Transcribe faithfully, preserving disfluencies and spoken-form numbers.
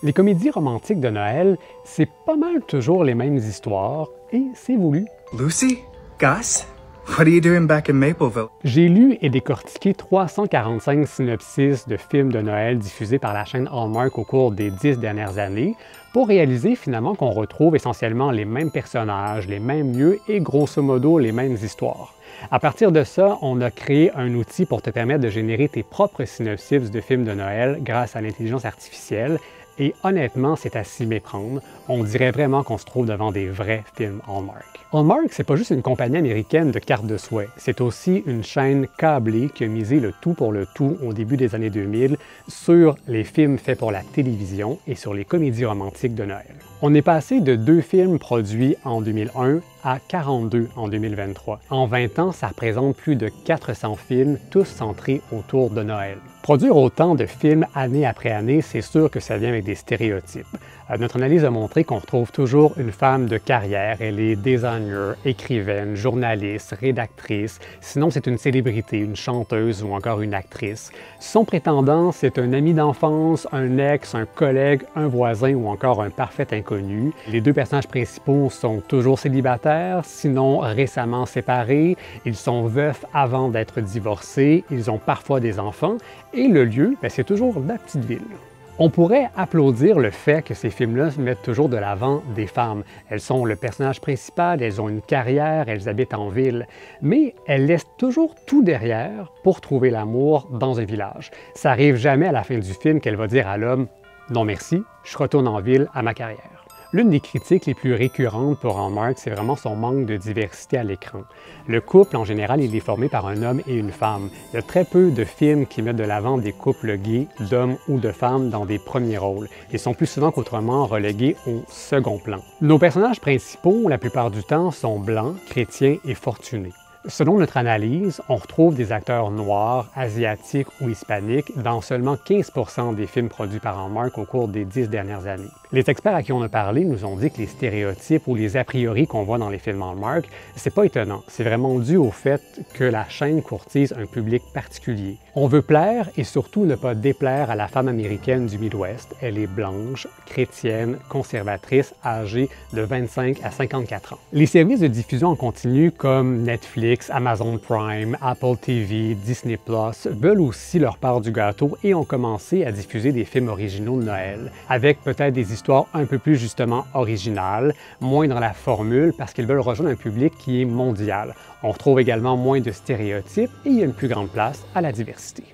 Les comédies romantiques de Noël, c'est pas mal toujours les mêmes histoires et c'est voulu. Lucy? Gus? What are you doing back in Mapleville? J'ai lu et décortiqué trois cent quarante-cinq synopsis de films de Noël diffusés par la chaîne Hallmark au cours des dix dernières années pour réaliser finalement qu'on retrouve essentiellement les mêmes personnages, les mêmes lieux et grosso modo les mêmes histoires. À partir de ça, on a créé un outil pour te permettre de générer tes propres synopsis de films de Noël grâce à l'intelligence artificielle. Et honnêtement, c'est à s'y méprendre. On dirait vraiment qu'on se trouve devant des vrais films Hallmark. Hallmark, c'est pas juste une compagnie américaine de cartes de souhait, c'est aussi une chaîne câblée qui a misé le tout pour le tout au début des années deux mille sur les films faits pour la télévision et sur les comédies romantiques de Noël. On est passé de deux films produits en deux mille un à quarante-deux en deux mille vingt-trois. En vingt ans, ça représente plus de quatre cents films, tous centrés autour de Noël. Produire autant de films année après année, c'est sûr que ça vient avec des stéréotypes. Euh, notre analyse a montré qu'on retrouve toujours une femme de carrière. Elle est designer, écrivaine, journaliste, rédactrice. Sinon, c'est une célébrité, une chanteuse ou encore une actrice. Son prétendant, c'est un ami d'enfance, un ex, un collègue, un voisin ou encore un parfait inconnu. Les deux personnages principaux sont toujours célibataires, sinon récemment séparés. Ils sont veufs avant d'être divorcés. Ils ont parfois des enfants. Et le lieu, ben, c'est toujours la petite ville. On pourrait applaudir le fait que ces films-là mettent toujours de l'avant des femmes. Elles sont le personnage principal, elles ont une carrière, elles habitent en ville, mais elles laissent toujours tout derrière pour trouver l'amour dans un village. Ça arrive jamais à la fin du film qu'elle va dire à l'homme « Non merci, je retourne en ville à ma carrière ». L'une des critiques les plus récurrentes pour Hallmark, c'est vraiment son manque de diversité à l'écran. Le couple, en général, il est formé par un homme et une femme. Il y a très peu de films qui mettent de l'avant des couples gays, d'hommes ou de femmes dans des premiers rôles. Ils sont plus souvent qu'autrement relégués au second plan. Nos personnages principaux, la plupart du temps, sont blancs, chrétiens et fortunés. Selon notre analyse, on retrouve des acteurs noirs, asiatiques ou hispaniques dans seulement quinze pour cent des films produits par Hallmark au cours des dix dernières années. Les experts à qui on a parlé nous ont dit que les stéréotypes ou les a priori qu'on voit dans les films Hallmark, c'est pas étonnant. C'est vraiment dû au fait que la chaîne courtise un public particulier. On veut plaire et surtout ne pas déplaire à la femme américaine du Midwest. Elle est blanche, chrétienne, conservatrice, âgée de vingt-cinq à cinquante-quatre ans. Les services de diffusion en continu comme Netflix, Amazon Prime, Apple T V, Disney plus veulent aussi leur part du gâteau et ont commencé à diffuser des films originaux de Noël, avec peut-être des histoires un peu plus justement originales, moins dans la formule parce qu'ils veulent rejoindre un public qui est mondial. On retrouve également moins de stéréotypes et il y a une plus grande place à la diversité.